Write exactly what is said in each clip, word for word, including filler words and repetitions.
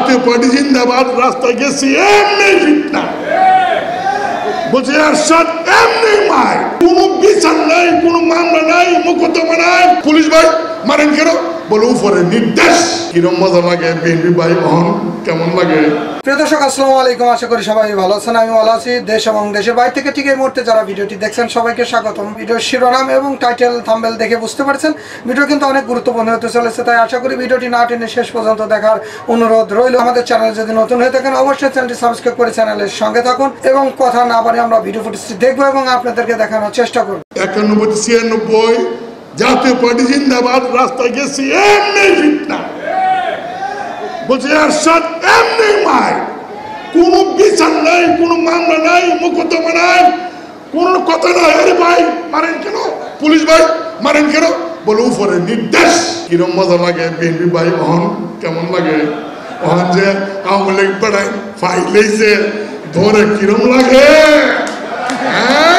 জাতীয় পার্টি জিন্দাবাদ রাস্তায় গেছি এমনি ফিটনা বলছে এরশাদ এমনি মার কোনো বিচার নাই কোনো মামলা নাই মোকদ্দমা নাই পুলিশ ভাই মারেন কেন বলে উপরে নির্দেশ। কিরম মজা লাগে বিএনপি ভাই বহন কেমন লাগে। প্রিয় দর্শক আসসালামু আলাইকুম, আশা করি সবাই ভালো আছেন। আমি ভালো আছি। দেশ এবং দেশের বাইরে থেকে ঠিক এই মুহূর্তে যারা ভিডিওটি দেখছেন সবাইকে স্বাগতম। ভিডিওর শিরোনাম এবং টাইটেল থাম্বনেল দেখে বুঝতে পারছেন ভিডিও কিন্তু অনেক গুরুত্বপূর্ণ হতে চলেছে, তাই আশা করি ভিডিওটি না টেনে শেষ পর্যন্ত দেখার অনুরোধ রইল। আমাদের চ্যানেল যদি নতুন হয়ে থাকেন অবশ্যই চ্যানেলটি সাবস্ক্রাইব করে চ্যানেলের সঙ্গে থাকুন এবং কথা না বাড়িয়ে আমরা ভিডিও ফুটেজটি দেখবো এবং আপনাদেরকে দেখানোর চেষ্টা করব। একানব্বই ছিয়ানব্বই জাতীয় পার্টি জিন্দাবাদ রাস্তায় গেছি এমনি ফিটনা বলছে এরশাদ এমনি মার কোনো বিচার নাই কোনো মামলা নাই মোকদ্দমা নাই কোনো কথা নাই। আরে ভাই মারেন কেন পুলিশ ভাই মারেন কেন বলে উপরে নির্দেশ। কিরম মজা লাগে বিএনপি ভাই বহন কেমন লাগে। ওখান যে আওয়ামী লীগ পাড়ায় ফাইল লেগেছে ধরে কিরম লাগে। হ্যাঁ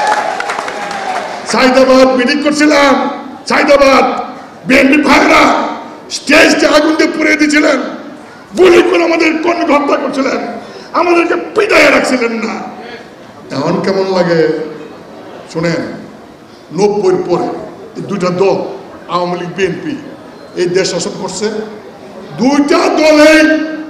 সাইদাবাদ মিটিং করছিলাম, সাইদাবাদ বিএনপি ভাইরা স্টেজটা আগুন দিয়ে পুড়িয়ে দিয়েছিলেন, গুলি করে আমাদের কর্মী হত্যা করছিলেন, আমাদেরকে পিটাইয়ে রাখছিলেন না। এখন কেমন লাগে শোনেন, নব্বইয়ের পরে দুইটা দল আওয়ামী লীগ বিএনপি এই দেশ শাসন করছে। দুইটা দলের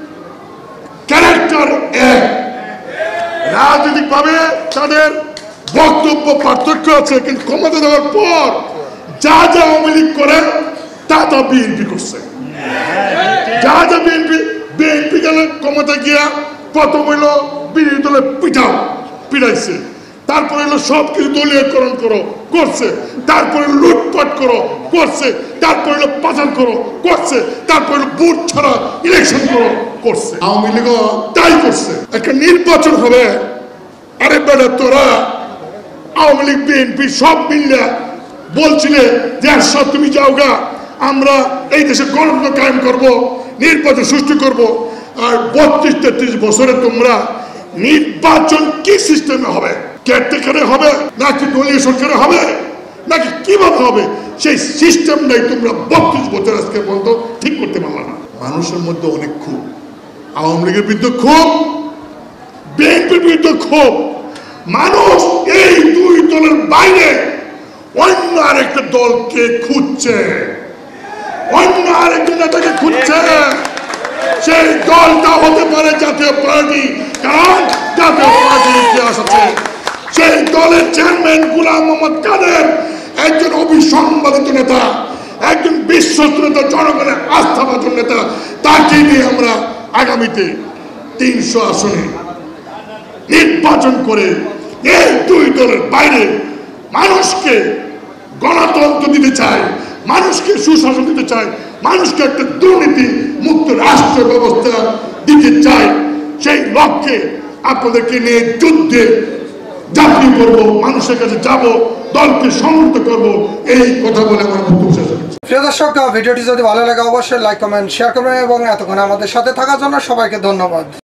ক্যারেক্টার এক, রাজনৈতিক ভাবে তাদের বক্তব্য পার্থক্য আছে, কিন্তু ক্ষমতা দেওয়ার পর যা যা আওয়ামী লীগ করে তা তা বিএনপি করছে। যা যা বিএনপি বিএনপি গেলে ক্ষমতা গিয়া প্রথম হইল বিরোধী দলে পিটাও পিটাইছে, তারপরে হলো সব কিছু দলীয়করণ করো করছে, তারপরে লুটপাট করো করছে, তারপরে হলো পাচার করো করছে, তারপরে হলো বুথ ছাড়া ইলেকশন করো করছে। আওয়ামী লীগ তাই করছে। একটা নির্বাচন হবে, আরে বেটা তোরা আওয়ামী লীগ বিএনপি সব মিললে বলছিলে যে এরশাদ তুমি যাও গা, আমরা এই দেশে গণতন্ত্র কায়েম করব, নির্বাচন সুষ্ঠু করব। আর বত্রিশ তেত্রিশ বছরে তোমরা নির্বাচন কি সিস্টেমে হবে, কেয়ারটেকারে হবে নাকি দলীয় সরকারে হবে নাকি কিভাবে হবে, সেই সিস্টেমটাই তোমরা বত্রিশ বছর আজকে পর্যন্ত ঠিক করতে পারলা না। মানুষের মধ্যে অনেক ক্ষোভ, আওয়ামী লীগের বিরুদ্ধে ক্ষোভ, বিএনপির বিরুদ্ধে ক্ষোভ। মানুষ এই দুই দলের বাইরে অন্য আরেকটা দলকে খুঁজছে, অন্য আরেকটা নেতাকে খুঁজছে। সেই দলটা হতে পারে জাতীয় পার্টি, কারণ জাতীয় পার্টির ইতিহাস আছে। সেই দলের চেয়ারম্যান গোলাম মোহাম্মদ কাদের একজন অবিসংবাদিত নেতা, একজন বিশ্বস্ত নেতা, জনগণের আস্থাভাজন নেতা। তাকে নিয়ে আমরা আগামীতে তিনশো আসনে নির্বাচন করে এই দুই দলের বাইরে মানুষকে গণতন্ত্র দিতে চায়, মানুষকে সুশাসন দিতে চায়, মানুষকে একটা দুর্নীতি মুক্ত রাষ্ট্র ব্যবস্থা দিতে চায়। সেই লক্ষ্যে আপনাদেরকে নিয়ে যুদ্ধে ঝাঁপিয়ে পড়বো, মানুষের কাছে যাব, দলকে সংহত করব, এই কথা বলে আমার বক্তব্য শেষ হচ্ছে। প্রিয় দর্শক ভিডিওটি যদি ভালো লাগে অবশ্যই লাইক কমেন্ট শেয়ার করবেন এবং এতক্ষণ আমাদের সাথে থাকার জন্য সবাইকে ধন্যবাদ।